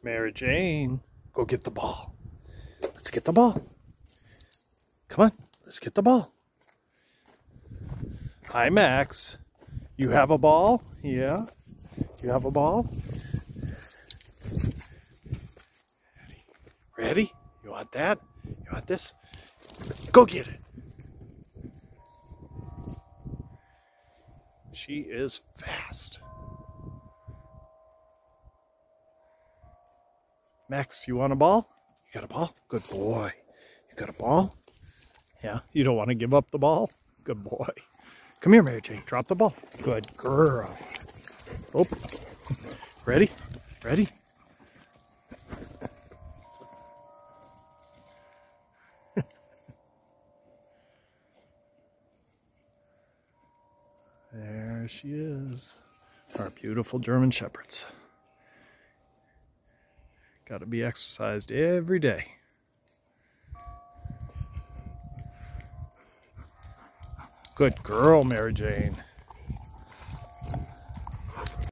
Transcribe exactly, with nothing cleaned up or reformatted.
Mary Jane, go get the ball. Let's get the ball. Come on, let's get the ball. Hi, Max. You have a ball? Yeah. You have a ball? Ready? Ready? You want that? You want this? Go get it. She is fast. Max, you want a ball? You got a ball? Good boy. You got a ball? Yeah, you don't want to give up the ball? Good boy. Come here, Mary Jane. Drop the ball. Good girl. Oh. Ready? Ready? There she is. Our beautiful German Shepherds. Got to be exercised every day. Good girl, Mary Jane.